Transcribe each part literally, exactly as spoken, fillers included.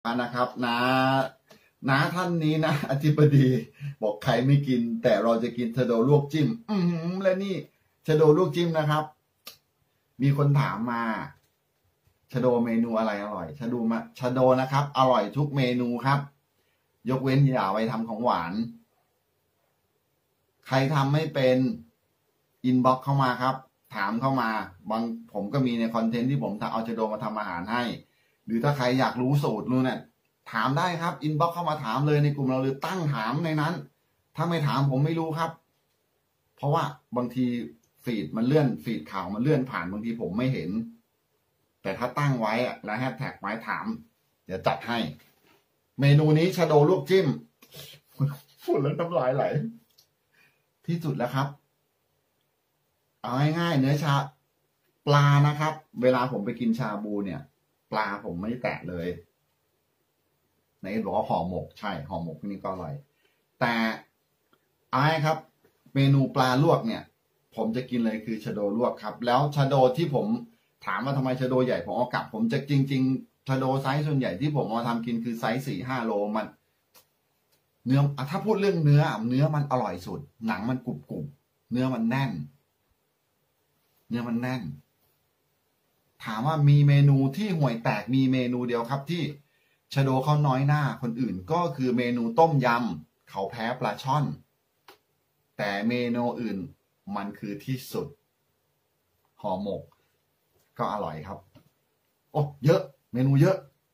อ่านะครับนะน้าท่านนี้นะอธิบดีบอกใครไม่กินแต่เราจะกินชะโดลวกจิ้มอืมและนี่ชะโดลวกจิ้มนะครับมีคนถามมาชะโดเมนูอะไรอร่อยชะโดมาชะโดนะครับอร่อยทุกเมนูครับยกเว้นอย่าไปทำของหวานใครทำไม่เป็นอินบ็อกเข้ามาครับถามเข้ามาบางผมก็มีในคอนเทนต์ที่ผมเอาชะโดมาทำอาหารให้หรือถ้าใครอยากรู้สูตรรู้เนี่ยถามได้ครับอินบ็อกเข้ามาถามเลยในกลุ่มเราหรือตั้งถามในนั้นถ้าไม่ถามผมไม่รู้ครับเพราะว่าบางทีฟีดมันเลื่อนฟีดข่าวมันเลื่อนผ่านบางทีผมไม่เห็นแต่ถ้าตั้งไว้แล้วแฮชแท็กไว้ถามเดี๋ยวจัดให้เมนูนี้ชะโดลวกจิ้มพูดแล้วน้ำลายไหลที่สุดแล้วครับเอาง่ายๆเนื้อชาปลานะครับเวลาผมไปกินชาบูเนี่ยปลาผมไม่แตะเลยในบอกว่าห่อหมกใช่ห่อหมกนี่ก็อร่อยแต่เอาง่ายครับเมนูปลาลวกเนี่ยผมจะกินเลยคือชะโดลวกครับแล้วชะโดที่ผมถามว่าทำไมชะโดใหญ่ผมเอากลับผมจะจริงๆชะโดไซส์ส่วนใหญ่ที่ผมเอาทำกินคือไซส์สี่ห้าโลมันเนื้อถ้าพูดเรื่องเนื้อเนื้อมันอร่อยสุดหนังมันกรุบกรุบเนื้อมันแน่นเนื้อมันแน่นถามว่ามีเมนูที่ห่วยแตกมีเมนูเดียวครับที่ชะโดเขาน้อยหน้าคนอื่นก็คือเมนูต้มยำเขาแพ้ปลาช่อนแต่เมนูอื่นมันคือที่สุดห่อหมกก็อร่อยครับโอ้เยอะเมนูเยอะ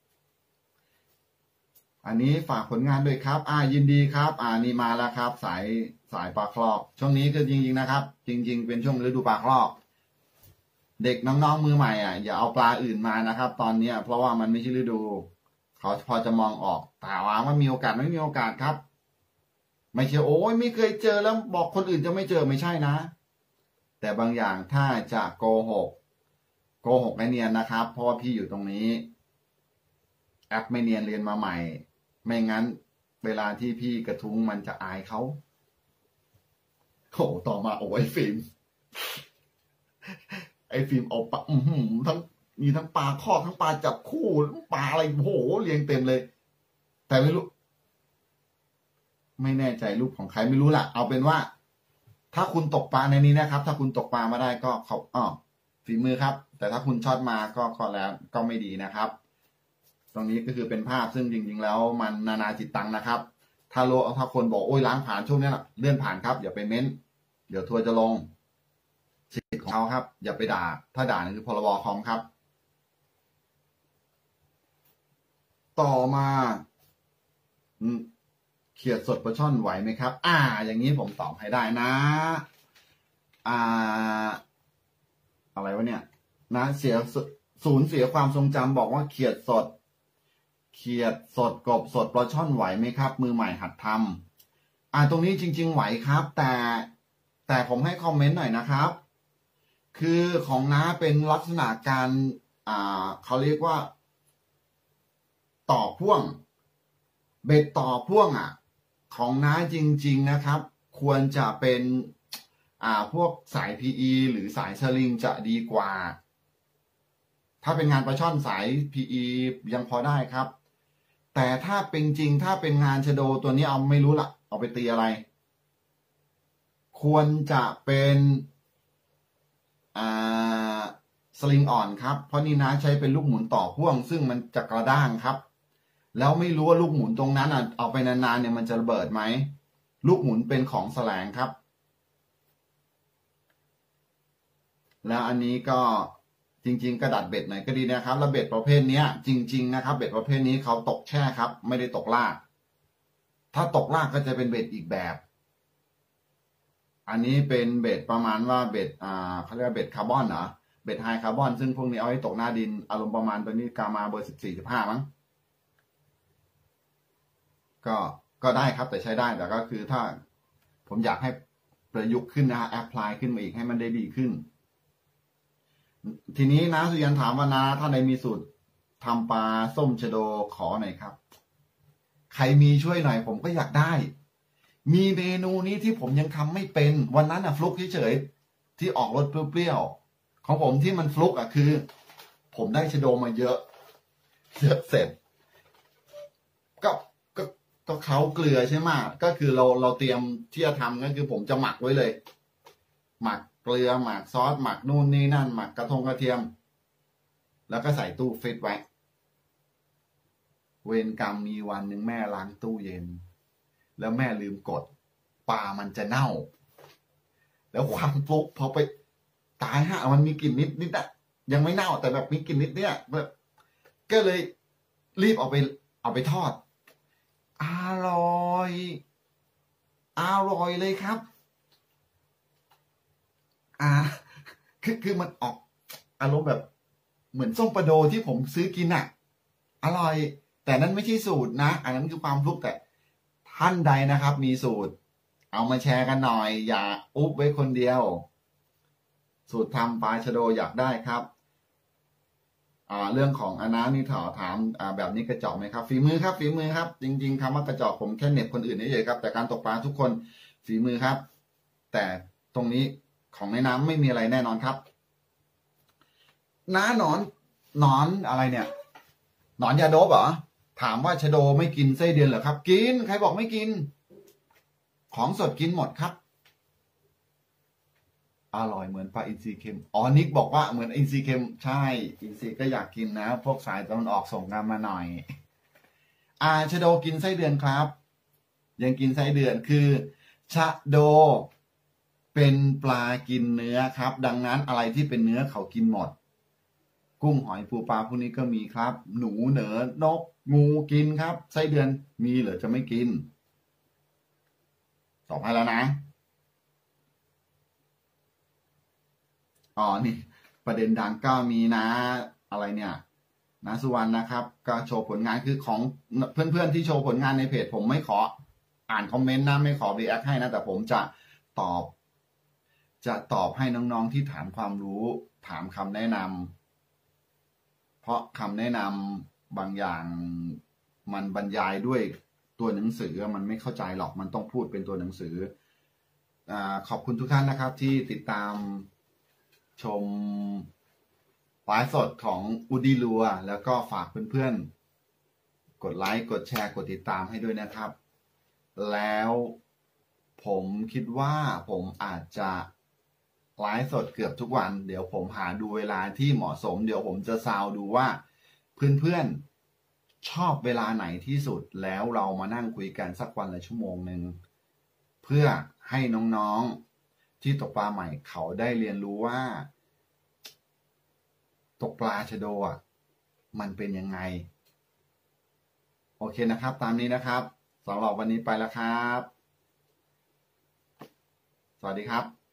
อันนี้ฝากผลงานด้วยครับอ่ายินดีครับอ่านี่มาแล้วครับสายสายปลาคลอกช่วงนี้ก็จริงๆนะครับจริงๆเป็นช่วงฤดูปลาคลอกเด็กน้องๆมือใหม่อ่ะอย่าเอาปลาอื่นมานะครับตอนนี้เพราะว่ามันไม่ใช่ฤดูเขาพอจะมองออกแต่ว่ามันมีโอกาสไม่มีโอกาสครับไม่ใช่โอ้ยไม่เคยเจอแล้วบอกคนอื่นจะไม่เจอไม่ใช่นะแต่บางอย่างถ้าจะโกหกโกหกไม่เนียนนะครับเพราะว่าพี่อยู่ตรงนี้แอปไม่เนียนเรียนมาใหม่ไม่งั้นเวลาที่พี่กระทุ้งมันจะอายเขาโอ้ต่อมาโอ้ยฟิล์มไอ้ฟิล์มเอาปลาอืมทั้งมีทั้งปลาคอกทั้งปลาจับคู่ปลาอะไรโหเรียงเต็มเลยแต่ไม่รู้ไม่แน่ใจรูปของใครไม่รู้ล่ะเอาเป็นว่าถ้าคุณตกปลาในนี้นะครับถ้าคุณตกปลามาได้ก็เขาอ้อฝีมือครับแต่ถ้าคุณช็อตมาก็ก็แล้วก็ไม่ดีนะครับตรงนี้ก็คือเป็นภาพซึ่งจริงๆแล้วมันนานาจิตตังนะครับถ้าโลถ้าคนบอกโอ้ยล้างผ่านช่วงนี้เลื่อนผ่านครับอย่าไปเม้นเดี๋ยวทัวร์จะลงสิทธิ์ของเขาครับอย่าไปด่าถ้าด่านี่คือพรบคอมครับต่อมาเขียดสดปลาช่อนไหวไหมครับอ่าอย่างนี้ผมตอบให้ได้นะอ่าอะไรวะเนี่ยนะเสียสูญเสียความทรงจำบอกว่าเขียดสดเขียดสดกบสดปลาช่อนไหวไหมครับมือใหม่หัดทำอ่าตรงนี้จริงๆไหวครับแต่แต่ผมให้คอมเมนต์หน่อยนะครับคือของน้าเป็นลักษณะการอ่าเขาเรียกว่าต่อพ่วงเบ็ดต่อพ่วงอ่ะของน้าจริงๆนะครับควรจะเป็นอ่าพวกสาย พี อี หรือสายสลิงจะดีกว่าถ้าเป็นงานปลาช่อนสาย พี อี ยังพอได้ครับแต่ถ้าเป็นจริงถ้าเป็นงานชะโดตัวนี้เอาไม่รู้ละเอาไปตีอะไรควรจะเป็นอ่าสลิงอ่อนครับเพราะนี่นะใช้เป็นลูกหมุนต่อพ่วงซึ่งมันจะกระด้างครับแล้วไม่รู้ว่าลูกหมุนตรงนั้นอ่ะเอาไปนานๆเนี่ยมันจะระเบิดไหมลูกหมุนเป็นของแสลงครับแล้วอันนี้ก็จริงๆกระดาษเบ็ดหน่อยก็ดีนะครับแล้วเบ็ดประเภทนี้จริงๆนะครับเบ็ดประเภทนี้เขาตกแช่ครับไม่ได้ตกลากถ้าตกลากก็จะเป็นเบ็ดอีกแบบอันนี้เป็นเบ็ดประมาณว่าเบ็ดอ่าเขาเรียกว่าเบ็ดคาร์บอนเหรอเบ็ดไฮคาร์บอนซึ่งพวกนี้เอาไว้ตกหน้าดินอารมณ์ประมาณตัวนี้กามาเบอร์สิบสี่สิบห้ามั้งก็ก็ได้ครับแต่ใช้ได้แต่ก็คือถ้าผมอยากให้ประยุกต์ขึ้นนะแอพพลายขึ้นมาอีกให้มันได้ดีขึ้นทีนี้นะสุยันถามว่านะถ้าใดมีสูตรทำปลาส้มชะโดขอหน่อยครับใครมีช่วยหน่อยผมก็อยากได้มีเมนูนี้ที่ผมยังทำไม่เป็นวันนั้นอะฟลุกเฉยๆที่ออกรสเปรี้ยวๆของผมที่มันฟลุกอะคือผมได้ชะโดมาเยอะเยอะเสร็จก็ก็ก็เขาเกลือใช่ไหมก็คือเราเราเตรียมที่จะทำก็คือผมจะหมักไว้เลย หมักเกลือหมักซอสหมักนู่นนี่นั่นหมักกระทงกระเทียมแล้วก็ใส่ตู้ฟรีซไว้เวรกรรมมีวันหนึ่งแม่ล้างตู้เย็นแล้วแม่ลืมกดปลามันจะเน่าแล้วความฟลุกพอไปตายฮะมันมีกลิ่นนิดนิดอะยังไม่เน่าแต่แบบมีกลิ่นนิดเนี่ยแบบก็เลยรีบเอาไปเอาไปทอดอร่อยอร่อยเลยครับอ่าคือคือมันออกอารมณ์แบบเหมือนส้มปลาโดที่ผมซื้อกินอะอร่อยแต่นั้นไม่ใช่สูตรนะอันนั้นคือความฟลุกแต่ท่านใดนะครับ มีสูตรเอามาแชร์กันหน่อยอย่าอุ๊บไว้คนเดียวสูตรทำปลาชะโดอยากได้ครับอ่าเรื่องของอนานี่ถามถามอ่าแบบนี้กระจอกไหมครับฝีมือครับฝีมือครับจริงๆคำว่ากระจอกผมแค่เหน็บคนอื่นเฉยๆครับแต่การตกปลาทุกคนฝีมือครับแต่ตรงนี้ของในน้ำไม่มีอะไรแน่นอนครับน้าหนอนหนอนอะไรเนี่ยหนอนยาโดบเหรอถามว่าชะโดไม่กินไส้เดือนเหรอครับกินใครบอกไม่กินของสดกินหมดครับอร่อยเหมือนปลาอินทรีเค็มอ๋อนิกบอกว่าเหมือนอินทรีเค็มใช่อินทรีก็อยากกินนะพวกสายตะวันออกส่งกันมาหน่อยอ่าชะโดกินไส้เดือนครับยังกินไส้เดือนคือชะโดเป็นปลากินเนื้อครับดังนั้นอะไรที่เป็นเนื้อเขากินหมดกุ้งหอยปูปลาพวกนี้ก็มีครับหนูเหนือนกงูกินครับไส้เดือนมีเหรือจะไม่กินตอบให้แล้วนะอ๋อนี่ประเด็นดังก็มีนะอะไรเนี่ยนะสุวรรณนะครับก็โชว์ผลงานคือของเพื่อนๆที่โชว์ผลงานในเพจผมไม่ขออ่านคอมเมนต์นะไม่ขอรีแอคให้นะแต่ผมจะตอบจะตอบให้น้องๆที่ถามความรู้ถามคำแนะนำเพราะคำแนะนำบางอย่างมันบรรยายด้วยตัวหนังสือมันไม่เข้าใจหรอกมันต้องพูดเป็นตัวหนังสืออ่าขอบคุณทุกท่านนะครับที่ติดตามชมไลฟ์สดของอูดีลัวแล้วก็ฝากเพื่อนๆกดไลค์กดแชร์กดติดตามให้ด้วยนะครับแล้วผมคิดว่าผมอาจจะไลฟ์สดเกือบทุกวันเดี๋ยวผมหาดูเวลาที่เหมาะสมเดี๋ยวผมจะซาวดูว่าเพื่อนๆชอบเวลาไหนที่สุดแล้วเรามานั่งคุยกันสักวันละชั่วโมงหนึ่งเพื่อให้น้องๆที่ตกปลาใหม่เขาได้เรียนรู้ว่าตกปลาชะโดอ่ะมันเป็นยังไงโอเคนะครับตามนี้นะครับสำหรับวันนี้ไปแล้วครับสวัสดีครับ